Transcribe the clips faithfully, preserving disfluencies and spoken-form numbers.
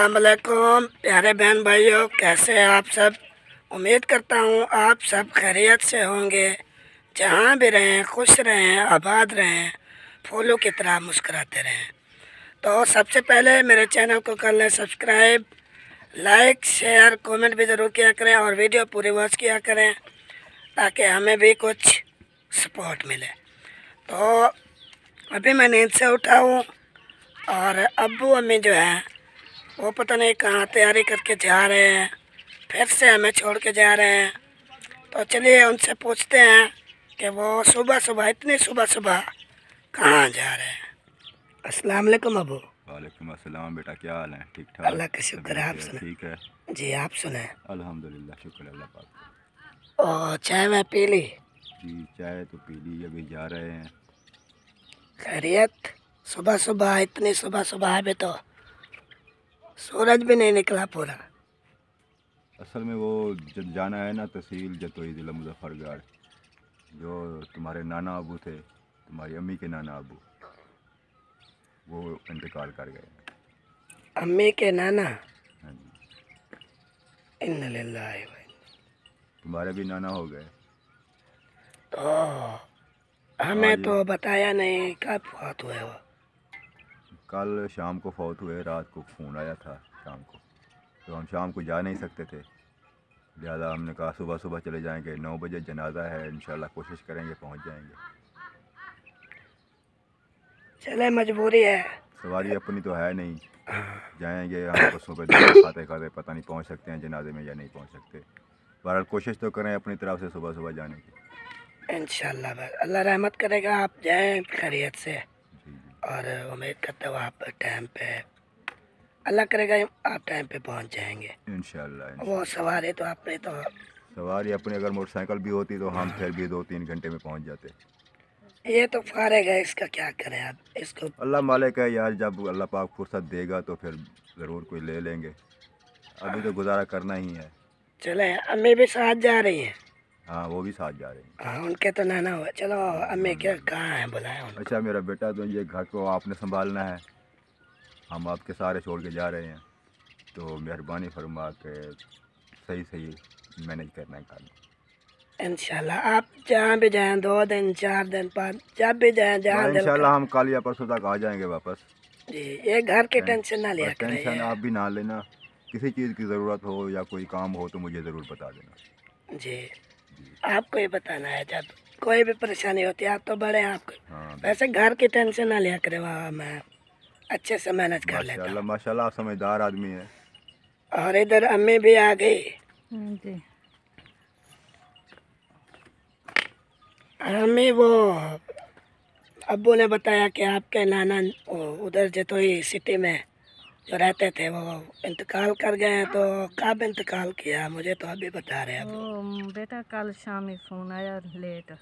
अस्सलाम वालेकुम प्यारे बहन भाइयों, कैसे हैं आप सब। उम्मीद करता हूँ आप सब खैरियत से होंगे। जहाँ भी रहें खुश रहें, आबाद रहें, फूलों की तरह मुस्कुराते रहें। तो सबसे पहले मेरे चैनल को कर लें सब्सक्राइब, लाइक शेयर कमेंट भी ज़रूर किया करें और वीडियो पूरी वॉच किया करें ताकि हमें भी कुछ सपोर्ट मिले। तो अभी मैं नींद से उठा हूँ और अब्बू अम्मी जो है वो पता नहीं कहाँ तैयारी करके जा रहे हैं, फिर से हमें छोड़ के जा रहे हैं। तो चलिए उनसे पूछते हैं कि वो सुबह सुबह इतनी सुबह सुबह कहाँ जा रहे हैं। अस्सलाम वालेकुम अब्बू। वालेकुम अस्सलाम बेटा, क्या हाल है? ठीक ठाक? अल्लाह का शुक्र है, आप सुने? ठीक है जी आप सुने? अल्हम्दुलिल्लाह, शुक्र अल्लाह पाक का। और चाय में पी ली? जी चाय तो पी ली, अभी जा रहे हैं। खैरियत? सुबह सुबह इतनी सुबह सुबह अभी तो सूरज भी नहीं निकला पूरा। असल में वो जब जाना है ना तहसील जतोई ज़िला मुजफ्फरगढ़, जो तुम्हारे नाना अबू थे, तुम्हारी अम्मी के नाना अबू, वो इंतकाल कर गए हैं। अम्मी के नाना? हाँ जी। इन्ना लिल्लाहि व इन्ना। तुम्हारे भी नाना हो गए? तो हमें तो बताया नहीं, कब फौत हुए वो? कल शाम को फौत हुए, रात को फ़ोन आया था शाम को, तो हम शाम को जा नहीं सकते थे, लिहाजा हमने कहा सुबह सुबह चले जाएंगे। नौ बजे जनाजा है, इंशाल्लाह कोशिश करेंगे पहुंच जाएंगे। चले मजबूरी है, सवारी अपनी तो है नहीं, जाएंगे हम तो सुबह खाते खाते पता नहीं पहुंच सकते हैं जनाजे में या नहीं पहुंच सकते। बहरहाल कोशिश तो करें अपनी तरफ से सुबह सुबह जाने की। इंशाल्लाह बस अल्लाह रहमत करेगा, आप जाएं खैरियत से। जी जी। और उम्मीद करता हूँ आप टाइम पे, अल्लाह करेगा आप टाइम पे पहुंच जाएंगे इंशाल्लाह। वो सवारी तो आपने तो सवारी अपनी अगर मोटरसाइकिल भी होती तो हम फिर भी दो तीन घंटे में पहुंच जाते। ये तो फारेग है, इसका क्या करें आप इसको। अल्लाह मालिक है यार, जब अल्लाह पाक फुर्सत देगा तो फिर ज़रूर कोई ले लेंगे, अभी तो गुजारा करना ही है। चले अम्मी भी साथ जा रही हैं? हाँ वो भी साथ जा रहे हैं। हाँ उनके तो नाना हुआ। चलो अम्मी क्या कहाँ है, बुलाए उनको। अच्छा मेरा बेटा, तो ये घर को आपने संभालना है, हम आपके सारे छोड़ के जा रहे हैं, तो मेहरबानी फरमा के सही सही मैनेज करना है काम। इंशाल्लाह आप जहाँ भी जाएं, दो दिन चार दिन पाँच, जब भी जाएं जहाँ दिल करे। इंशाल्लाह हम कल या परसों तक आ जाएंगे वापस। जी ये घर की टेंशन ना लिया करें। टेंशन आप भी ना लेना, किसी चीज़ की ज़रूरत हो या कोई काम हो तो मुझे ज़रूर बता देना। जी आपको ही बताना है, जब कोई भी परेशानी होती है आप तो बड़े हैं आपको। हाँ वैसे घर की टेंशन ना लिया करे, वहाँ मैं अच्छे से मैनेज कर लेता हूँ। माशाल्लाह माशाल्लाह, आप समझदार आदमी है। और इधर अम्मी भी आ गई जी। अम्मी वो अब्बू ने बताया कि आपके नाना उधर जतोई सिटी में जो रहते थे वो इंतकाल कर गए हैं। तो कब इंतकाल किया, मुझे तो अभी बता रहे हैं वो बेटा कल शाम ही फ़ोन आया लेट,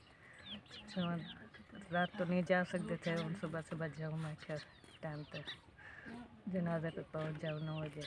रात तो नहीं जा सकते थे, उन सुबह सुबह जाऊँ मैं खैर टाइम पे जनाजे पे पहुंच जाऊँ नौ बजे।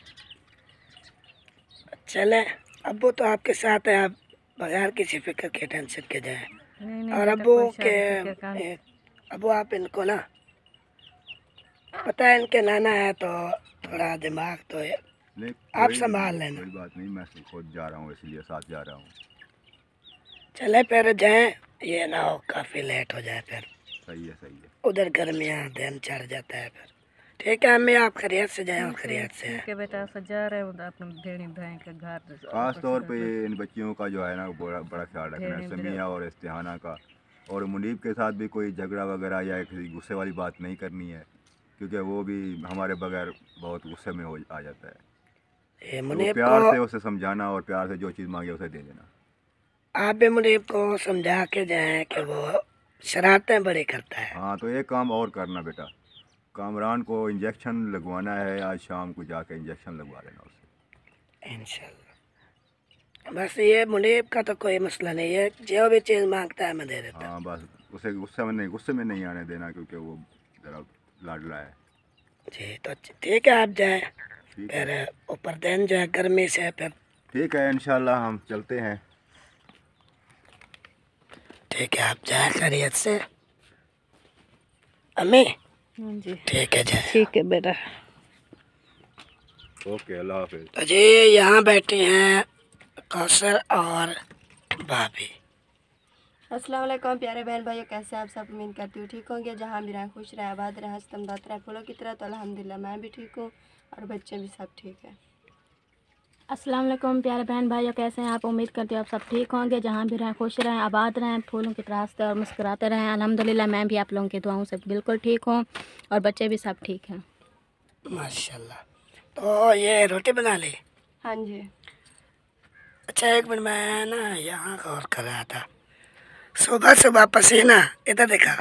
चले अब्बू तो आपके साथ है, आप बगैर किसी फिक्र के टेंशन के जाए। और अब्बू के अब्बू आप इनको ना पता है इनके नाना है तो थोड़ा दिमाग तो है, आप संभाल लेना। कोई बात नहीं, मैं खुद जा रहा हूँ इसलिए साथ जा रहा हूँ। चले फिर जाए, ये ना हो काफ़ी लेट हो जाए फिर। सही है सही है। उधर गर्मियाँ दिन चढ़ जाता है फिर। ठीक है अम्मी, आप खैरियत से जाएं और खैरियत से। ठीक है बेटा, सजा रहे हो अपने भेड़ी भाई के घर, खास तौर पे इन बच्चियों का जो है ना बड़ा बड़ा ख्याल रखना है, समिया और इस्तिहाना का। और मुनीब के साथ भी कोई झगड़ा वगैरह या किसी गुस्से वाली बात नहीं करनी है, क्योंकि वो भी हमारे बगैर बहुत गुस्से में हो आ जाता है। तो प्यार से उसे समझाना और प्यार से जो चीज़ मांगे उसे दे देना। आप भी मुनीब को समझा के जाएं कि वो शरारतें बड़ी करता है। हाँ तो एक काम और करना बेटा, कामरान को इंजेक्शन लगवाना है, आज शाम को जाके इंजेक्शन लगवा लेना उससे इंशाल्लाह। बस ये मुनीब का तो कोई मसला नहीं है, जो भी चीज़ मांगता है मैं दे देता। हाँ बस उसे गुस्से में नहीं गुस्से में नहीं आने देना, क्योंकि वो ज़रा लाडला है। जी तो ठीक है आप जाएं, फिर ऊपर दिन जो है गर्मी से फिर। ठीक है इंशाल्लाह हम चलते हैं। ठीक है आप जाए खैरियत से अम्मी। जी ठीक है जाए। ठीक है बेटा। ओके, अल्लाह हाफिज़। तो जी यहाँ बैठी हैं कौसर और भाभी। अस्सलाम वालेकुम प्यारे बहन भाइयों, कैसे आप सब? उम्मीद करती हूँ ठीक होंगे। जहाँ भी रहें खुश रहें, आबाद रहें, हंसतमदात रहें फूलों की तरह। तो अल्हम्दुलिल्लाह मैं भी ठीक हूँ और बच्चे भी सब ठीक है। अस्सलाम वालेकुम प्यारे बहन भाइयों, कैसे हैं आप? उम्मीद करती हूँ आप सब ठीक होंगे। जहाँ भी रहें खुश रहें, आबाद रहें, फूलों की तरह हंसते और मुस्कुराते रहें। अल्हम्दुलिल्लाह मैं भी आप लोगों की दुआओं से बिल्कुल ठीक हूँ और बच्चे भी सब ठीक हैं माशाल्लाह। तो ये रोटी बना ली? हाँ जी। अच्छा एक मिनट, मैं ना यहाँ गौर कर रहा था, सुबह सुबह पसीना इधर देखा,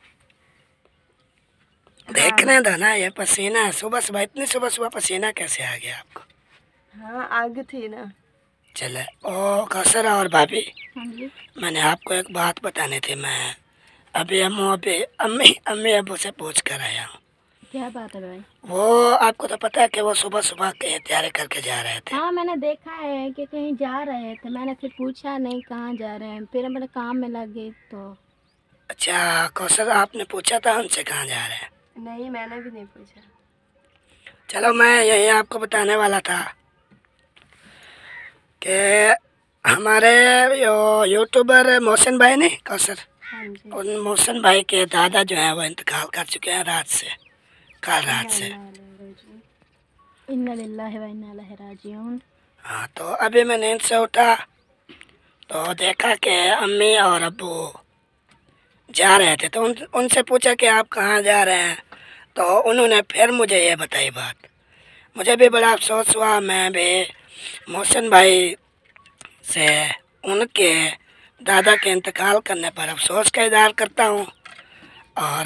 देखने दो ना, ये पसीना सुबह सुबह, इतनी सुबह सुबह पसीना कैसे आ गया आपको? हाँ आग थी ना। चले ओ कौसर और भाभी, हाँ जी। मैंने आपको एक बात बतानी थी। मैं अभी अम्मू अभी अम्मी अम्मी अबू से पूछ कर आया हूँ। क्या बात है भाई? वो आपको तो पता है कि वो सुबह सुबह के तैयारी करके जा रहे थे। हाँ मैंने देखा है कि कहीं जा रहे थे, मैंने फिर पूछा नहीं कहाँ जा रहे हैं, फिर मेरे काम में लग गई तो। अच्छा कौसर, आपने पूछा था उनसे कहाँ जा रहे हैं? नहीं मैंने भी नहीं पूछा। चलो मैं यही आपको बताने वाला था कि हमारे यो यूट्यूबर मोहसिन भाई नहीं कौसर, हाँ जी। उन मोहसिन भाई के दादा जो है वो इंतकाल कर चुके हैं रात से, कल रात से। इन्ना लिल्लाहि व इन्ना इलैहि राजिऊन। हाँ तो अभी मैं नींद से उठा तो देखा कि अम्मी और अब्बू जा रहे थे, तो उन उनसे पूछा कि आप कहाँ जा रहे हैं, तो उन्होंने फिर मुझे ये बताई बात। मुझे भी बड़ा अफसोस हुआ। मैं भी मोहसिन भाई से उनके दादा के इंतकाल करने पर अफसोस का इज़हार करता हूँ। और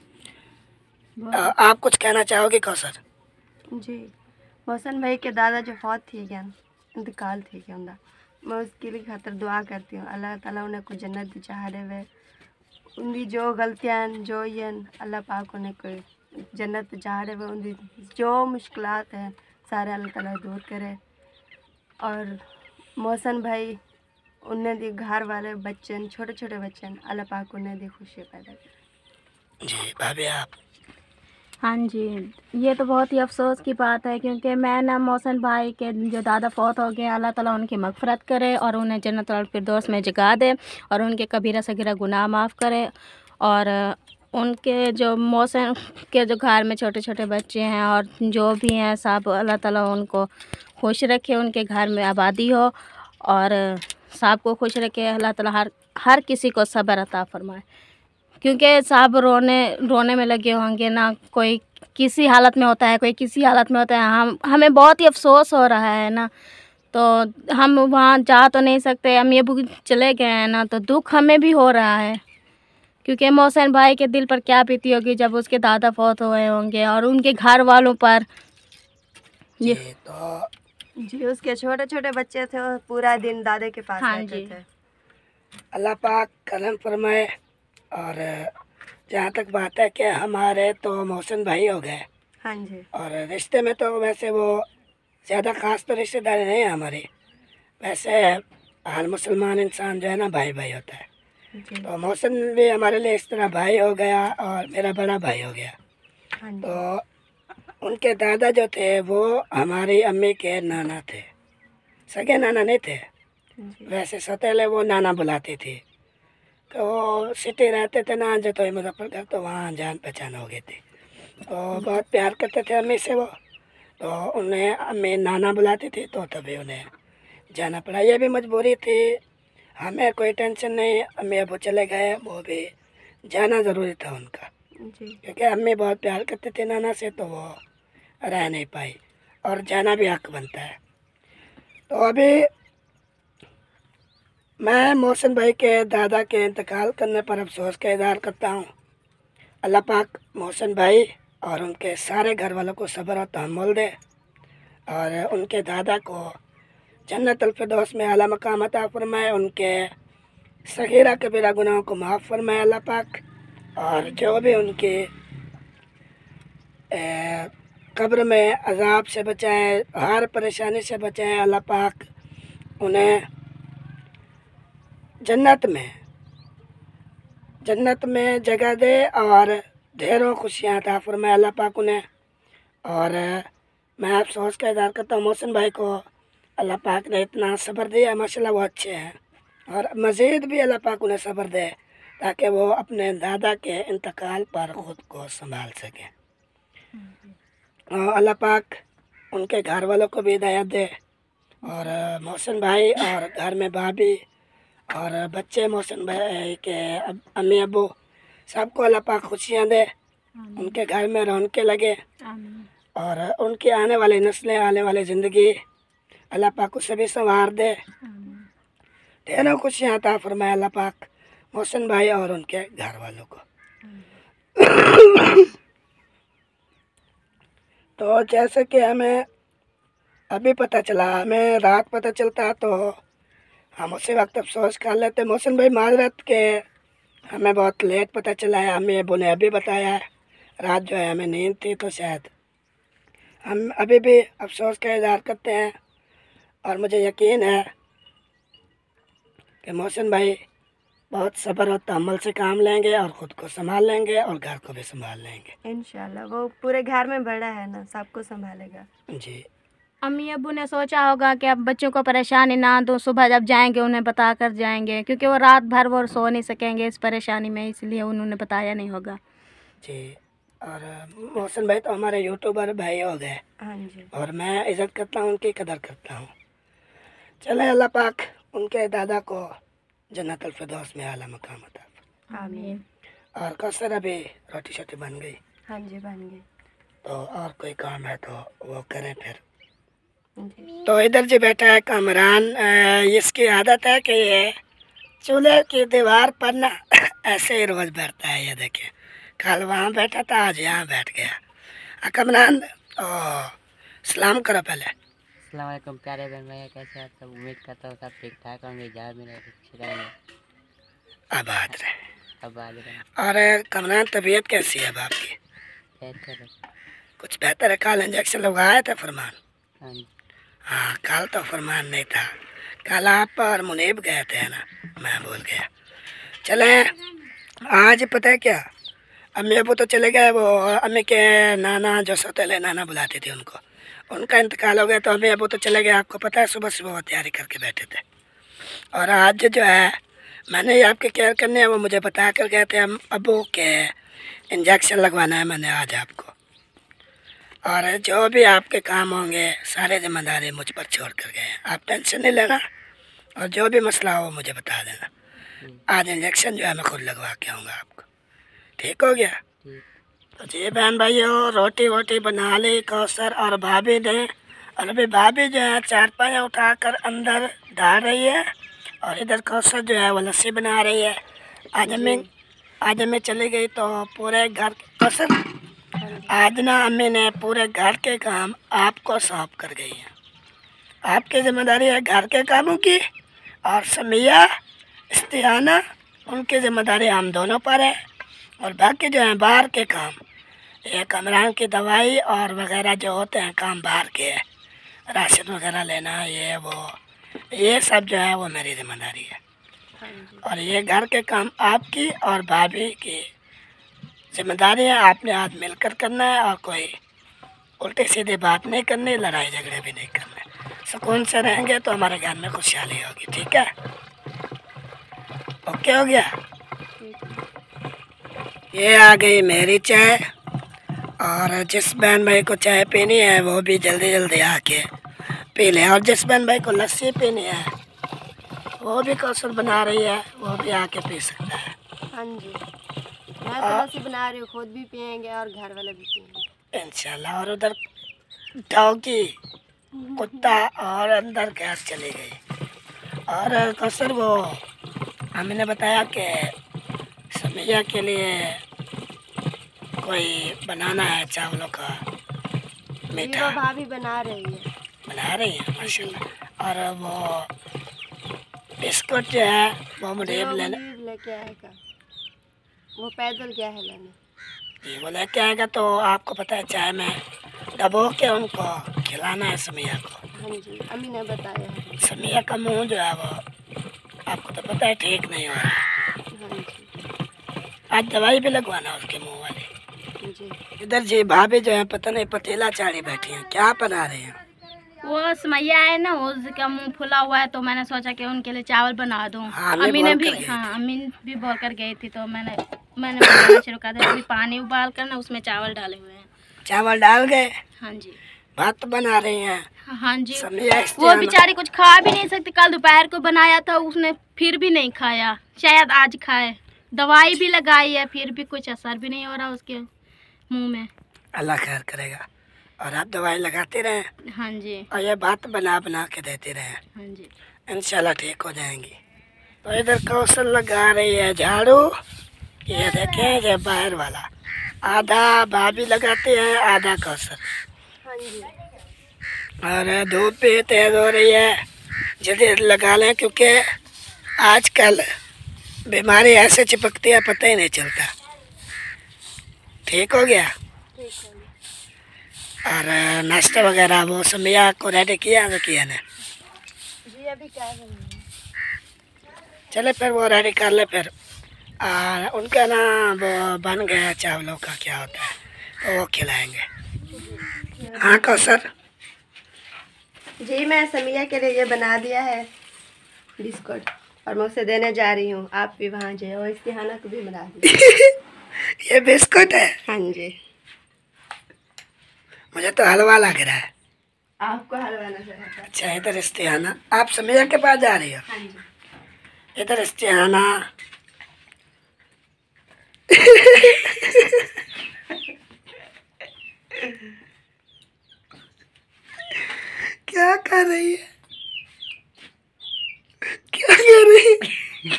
आ, आप कुछ कहना चाहोगे कौसर? जी, मोहसिन भाई के दादा जो फौत थी गया, इंतकाल थी गया उनका, मैं उसके लिए खातर दुआ करती हूँ। अल्लाह ताला उन्हें कुछ जन्नत दी चाहते हुए, उनकी जो गलतियां जो ये अल्लाह पाक उन्हें कोई जन्नत चाहते हुए, उनकी जो मुश्किलात हैं सारे अल्लाह ताला दूर करे। और मोहसिन भाई उन्हें दी घर वाले बच्चे, छोटे छोटे बच्चे, अल्लाह पाक उन्हें दी खुशी पैदा करे। जी भाभी आप? हाँ जी, ये तो बहुत ही अफसोस की बात है क्योंकि मैं ना मोहसिन भाई के जो दादा फौत हो गए, अल्लाह ताला उनकी मग़फ़िरत करे और उन्हें जन्नतुल फिरदौस में जगह दे और उनके कबीरा सगीरा गुनाह माफ़ करे। और उनके जो मोहसिन के जो घर में छोटे छोटे बच्चे हैं और जो भी हैं सब, अल्लाह ताला उनको खुश रखे, उनके घर में आबादी हो और सबको खुश रखे। अल्लाह ताला हर हर किसी को सब्र अता फरमाए क्योंकि सब रोने रोने में लगे होंगे ना, कोई किसी हालत में होता है, कोई किसी हालत में होता है। हम हमें बहुत ही अफसोस हो रहा है ना, तो हम वहाँ जा तो नहीं सकते, अम्मी अबू चले गए हैं ना, तो दुख हमें भी हो रहा है क्योंकि मोहसिन भाई के दिल पर क्या बीती होगी जब उसके दादा फौत हुए होंगे और उनके घर वालों पर। ये तो जी, उसके छोटे छोटे बच्चे थे और पूरा दिन दादे के पास हाँ रहते जी। थे। अल्लाह पाक करम फरमाए। और जहाँ तक बात है कि हमारे तो मोहसिन भाई हो गए, हाँ जी। और रिश्ते में तो वैसे वो ज़्यादा ख़ास तो रिश्तेदारी नहीं है हमारी, वैसे हर मुसलमान इंसान जो है ना भाई भाई होता है। जी। तो मोहसिन भी हमारे लिए इस तरह भाई हो गया और मेरा बड़ा भाई हो गया। हाँ जी। तो उनके दादा जो थे वो हमारी अम्मी के नाना थे, सगे नाना नहीं थे, जी। वैसे सौतेले वो नाना बुलाती थी। तो वो सिटी रहते थे ना जो, तो मुजफ्फरगढ़, तो वहाँ जान पहचान हो गई थी। तो बहुत प्यार करते थे अम्मी से वो, तो उन्हें अम्मी नाना बुलाती थी, तो तभी उन्हें जाना पड़ा। ये भी मजबूरी थी, हमें कोई टेंशन नहीं, अम्मी अबू चले गए, वो भी जाना ज़रूरी था उनका जी। क्योंकि अम्मी बहुत प्यार करते थे नाना से, तो वो रह नहीं पाई और जाना भी हक बनता है। तो अभी मैं मोहसिन भाई के दादा के इंतकाल करने पर अफसोस का इज़हार करता हूँ। अल्लाह पाक मोहसिन भाई और उनके सारे घर वालों को सब्र और तहम्मुल दे और उनके दादा को जन्नतुल फिरदौस में आला मकाम अता फरमाए, उनके सगीरा कबीरा गुनाहों को माफ़ फरमाए अल्लाह पाक। और जो भी उनके ए, कब्र में अजाब से बचाए, हर परेशानी से बचाए अल्लाह पाक, उन्हें जन्नत में जन्नत में जगह दे और ढेरों खुशियाँ अता फरमाए अल्लाह पाक उन्हें। और मैं अफसोस का इज़हार करता हूँ मोहसिन भाई को अल्लाह पाक ने इतना सब्र दिया, माशाल्लाह वो अच्छे हैं, और मज़ीद भी अल्लाह पाक उन्हें सब्र दे ताकि वो अपने दादा के इंतकाल पर ख़ुद को संभाल सकें। और अल्लाह पाक उनके घर वालों को भी हिदायत दे, और मोहसिन भाई और घर में भाभी और बच्चे मोहसिन भाई के अब अम्मी अबू सबको अल्लाह पाक खुशियाँ दे, उनके घर में रौनकें लगे, और उनकी आने वाली नस्लें, आने वाली ज़िंदगी अल्लाह पाक उसे भी संवार दे, ढेरों खुशियाँ अता फरमाए अल्लाह पाक मोहसिन भाई और उनके घर वालों को। तो जैसे कि हमें अभी पता चला, हमें रात पता चलता तो हम उसी वक्त अफसोस कर लेते। मोहसिन भाई माजरत के हमें बहुत लेट पता चला है, हमें अबू ने अभी बताया है, रात जो है हमें नींद थी, तो शायद हम अभी भी अफसोस का इज़हार करते हैं। और मुझे यकीन है कि मोहसिन भाई बहुत सब्र और तहम्मुल से काम लेंगे और ख़ुद को संभाल लेंगे और घर को भी संभाल लेंगे इंशाल्लाह। वो पूरे घर में बड़ा है ना, सबको संभालेगा। जी। अम्मी अब्बू ने सोचा होगा कि अब बच्चों को परेशानी ना दो, सुबह जब जाएंगे उन्हें बता कर जाएंगे, क्योंकि वो रात भर वो सो नहीं सकेंगे इस परेशानी में, इसलिए उन्होंने बताया नहीं होगा। जी। और मोहसिन भाई तो हमारे यूट्यूबर भाई हो गए। हाँ जी। और मैं इज़्ज़त करता हूँ, उनकी कदर करता हूँ। चले अल्लाह पाक उनके दादा को जन्नतुल फिरदौस में आला मकाम अता फरमाए। आमीन। और कौसर अभी रोटी शोटी बन गई? हाँ जी बन गई। तो और कोई काम है तो वो करें फिर। जी। तो इधर जो बैठा है कामरान, इसकी आदत है कि ये चूल्हे की दीवार पर ना ऐसे ही रोज़ बैठता है। ये देखिए, कल वहाँ बैठा था, आज यहाँ बैठ गया। कामरान तो सलाम करो पहले। अस्सलाम वालेकुम प्यारे बहन भाई, कैसे आप सब? उम्मीद करता हूँ सब ठीक ठाक होंगे, जहाँ भी रहेंगे आबाद रहे। आबाद रहे। और कामरान तबीयत कैसी है अब आपकी? बेहतर है। कुछ बेहतर है? कल इंजेक्शन लगवाया था फरमान? हाँ जी। हाँ, कल तो फरमान नहीं था, कल आप और मुनीब गए थे ना, मैं भूल गया। चले आज पता है क्या, अम्मी अबू तो चले गए, वो अम्मी के नाना जो सौतेले नाना बुलाते थे उनको, उनका इंतकाल हो गया, तो अम्मी अबू तो चले गए। आपको पता है सुबह सुबह वो तैयारी करके बैठे थे, और आज जो है मैंने ये आपके केयर करने है वो मुझे बता कर गए थे, हम अबू के इंजेक्शन लगवाना है मैंने आज आपको, और जो भी आपके काम होंगे सारे जिम्मेदारी मुझ पर छोड़ कर गए हैं। आप टेंशन नहीं लेना, और जो भी मसला हो मुझे बता देना। आज इंजेक्शन जो है मैं खुद लगवा के आऊँगा आपको, ठीक हो गया? तो जी बहन भाइयों, रोटी वोटी बना ली कौसर और भाभी ने, और अभी भाभी जो है चारपाइयाँ उठा कर अंदर डाल रही है, और इधर कौसर जो है वो लस्सी बना रही है। आज अम्मी आज अम्मी चली गई तो पूरे घर कौसर आज ना अम्मी ने पूरे घर के काम आपको सौंप कर गई हैं। आपकी जिम्मेदारी है घर के कामों की, और समिया इस्तिहाना उनकी जिम्मेदारी हम दोनों पर है, और बाकी जो है बाहर के काम, ये कमरान की दवाई और वगैरह जो होते हैं काम बाहर के, राशन वगैरह लेना, ये वो ये सब जो है वो मेरी जिम्मेदारी है। और ये घर के काम आपकी और भाभी की जिम्मेदारी है, आपने हाथ मिलकर करना है, और कोई उल्टी सीधी बात नहीं करनी, लड़ाई झगड़े भी नहीं करने। सुकून से रहेंगे तो हमारे घर में खुशहाली होगी, ठीक है? ओके हो गया? ये आ गई मेरी चाय, और जिस बहन भाई को चाय पीनी है वो भी जल्दी जल्दी आके पी लें, और जिस बहन भाई को लस्सी पीनी है वो भी कौसर बना रही है, वो भी आके पी सकता है। हाँ जी, मैं तो लस्सी बना रही हूँ, खुद भी पियेंगे और घर वाले भी पियेंगे इंशाल्लाह। और उधर डॉगी कुत्ता और अंदर गैस चली गई, और कौसर वो हमने बताया कि समिया के लिए कोई बनाना है चावलों का मीठा, वो भाभी बना रही है बना रही है माशाल्लाह। और वो बिस्कुट जो है वो मुनीब लेने लेके आएगा, वो पैदल गया है लेने। जी वो लेके आएगा, तो आपको पता है चाय में दबो के उनको खिलाना है समिया को। हाँ जी, अम्मी ने बताया है। समिया का मुंह जो है वो आपको तो पता है ठीक नहीं हो रहा है। हाँ जी। आज दवाई भी लगवाना उसके मुंह वाली। जी जी इधर जी भाभी जो है पता नहीं पतीला चाड़ी बैठी हैं, क्या बना रहे हैं? वो समैया है ना, उसका मुंह फुला हुआ है, तो मैंने सोचा कि उनके लिए चावल बना दूं। हाँ, अम्मी अम्मी ने बोल भी कर गई हाँ अम्मी भी बोल कर गई थी, तो मैंने मैंने बनाना शुरू कर दिया। अभी पानी उबाल कर ना उसमें चावल डाले हुए हैं। चावल डाल गए, हाँ जी भात बना रही हैं। हाँ जी। समैया वो इस्तेहाना- बेचारी कुछ खा भी नहीं सकती। कल दोपहर को बनाया था उसने, फिर भी नहीं खाया। शायद आज खाए। दवाई भी लगाई है, फिर भी कुछ असर भी नहीं हो रहा उसके मुंह में। अल्लाह खैर करेगा। और आप दवाई लगाते रहें हाँ जी और ये भात बना बना के देते रहें, हाँ जी। इंशाल्लाह ठीक हो जाएंगी। तो इधर कौशल लगा रही है झाड़ू, ये देखें ये बाहर वाला आधा भाभी लगाते हैं, आधा कौशल। हाँ जी और धूप भी तेज हो रही है, जल्दी लगा लें क्योंकि आजकल बीमारी ऐसे चिपकती है पता ही नहीं चलता। ठीक हो गया। ठीक है और नाश्ता वगैरह वो समैया को रेडी किया तो किया ने? जी अभी क्या कर रही हैं? चले फिर वो रेडी कर ले फिर। और उनका ना वो बन गया चावलों का क्या होता है, तो वो खिलाएंगे। हाँ कौसर जी मैं समिया के लिए ये बना दिया है बिस्कुट, और मैं उसे देने जा रही हूँ। आप भी वहाँ जाए और इस्तिहाना को भी बना दीजिए। ये बिस्कुट है? हाँ जी मुझे तो हलवा लग रहा है। आपको हलवा नजर आता है? अच्छा इधर इस्तिहाना, आप समैया के पास जा रही हो? हाँ जी इधर इस्तिहाना क्या कर रही है, क्या कर रही है?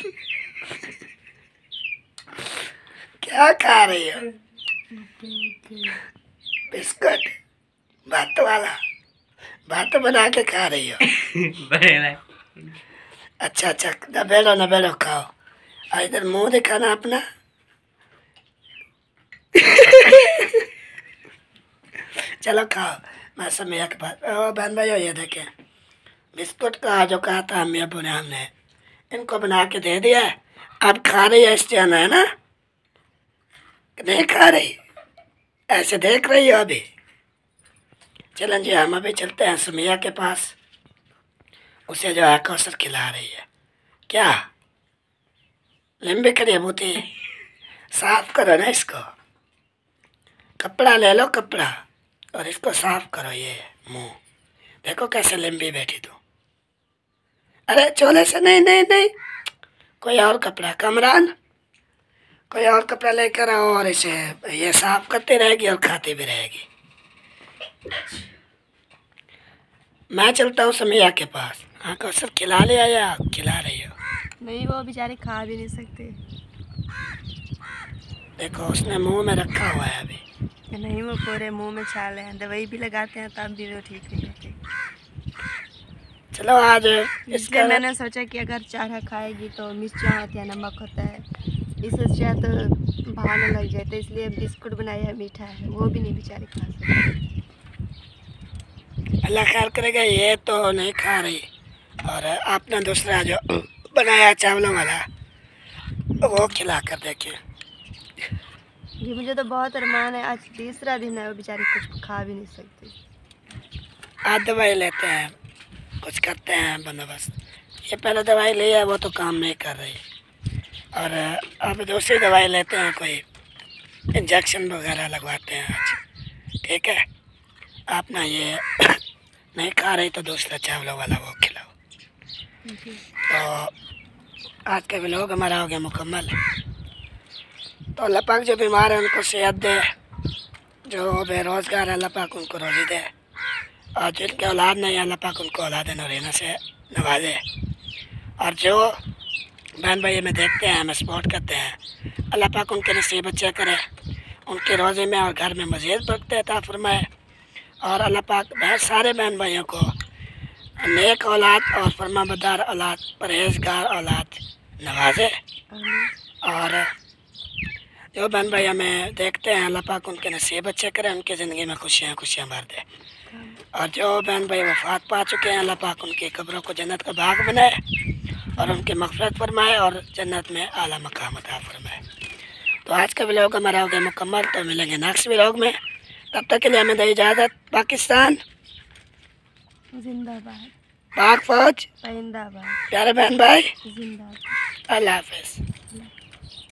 क्या खा रही हो? बिस्कुट भात वाला, भात बना के खा रही हो? अच्छा अच्छा नबेलो नबेलो खाओ। और इधर मुंह दिखाना अपना। चलो खाओ, मैं समैया के पास। ओ बहन भाइयों ये देखें बिस्कुट का जो कहा था अम्मी अबू ने, हमने इनको बना के दे दिया है। अब खा रही है इस्तिहाना, है ना? नहीं खा रही, ऐसे देख रही हो अभी। चलन जी हम अभी चलते हैं समैया के पास, उसे जो है कौसर खिला रही है। क्या लंबी करिए बूती, साफ करो ना इसको, कपड़ा ले लो कपड़ा और इसको साफ करो। ये मुंह देखो कैसे लंबी बैठी तू। अरे चोले से नहीं नहीं नहीं, कोई और कपड़ा, कमरान कोई और कपड़ा लेकर आओ और इसे ये साफ करती रहेगी और खाती भी रहेगी। मैं चलता हूँ समैया के पास। हाँ कौसर खिला लिया या खिला रही हो? नहीं वो बेचारे खा भी नहीं सकते। देखो उसने मुंह में रखा हुआ है अभी। नहीं वो पूरे मुंह में छाले हैं, दवाई भी लगाते हैं तब भी वो ठीक नहीं रहते। चलो आज इसलिए इसका मैंने सोचा कि अगर चारा खाएगी तो मिर्चा होती है, नमक होता है, इससे शायद तो भावने लग जाए, तो इसलिए बिस्कुट बनाया है, मीठा है, वो भी नहीं बेचारे खा सकते। अल्लाह खैर करेगा। ये तो नहीं खा रही, और आपने दूसरा जो बनाया चावलों वाला वो खिला कर देखिए। जी मुझे तो बहुत अरमान है, आज तीसरा दिन है, वो बेचारी कुछ खा भी नहीं सकती। आज दवाई लेते हैं, कुछ करते हैं बंदोबस्त। ये पहले दवाई ली है वो तो काम नहीं कर रही, और अब दूसरी दवाई लेते हैं, कोई इंजेक्शन वगैरह लगवाते हैं आज। ठीक है, आप ना ये नहीं खा रही तो दूसरा चावलों वाला वो खिलाओ। तो आज का व्लॉग हमारा हो गया मुकम्मल। तो अल्लाह पाक जो बीमार है उनको सेहत दे, जो बेरोज़गार है अल्लाह पाक उनको रोज़ी दे, और जिनके औलाद नहीं है अल्लाह पाक उनको औलाद नौरीना से नवाजे। और जो बहन भाई हमें देखते हैं, हमें सपोर्ट करते हैं, अल्लाह पाक उनके नसीब अच्छे करे, उनके रोज़े में और घर में मज़ीद बरकत अता फरमाए। और अल्लाह पाक बहुत सारे बहन भाइयों को नेक औलाद और फरमाबरदार औलाद, परहेजगार औलाद नवाजे। और जो बहन भाई हमें देखते हैं अल्लाह पाक उनके नसीब अच्छे करें, उनकी ज़िंदगी में खुशियाँ खुशियाँ भर दे। और जो बहन भाई वफ़ात पा चुके हैं अल्लाह पाक उनकी कब्रों को जन्नत का बाग बनाए और उनकी मग़फ़िरत फरमाए और जन्नत में आला मकाम अता फरमाए। तो आज का व्लॉग हमारा हो गया मुकम्मल, तो मिलेंगे नेक्स्ट व्लॉग में। तब तक के लिए हमें दे इजाज़त। पाकिस्तान जिंदाबाद, पाक फौज जिंदाबाद, प्यारे बहन भाई जिंदाबाद। अल्लाह हाफिज़।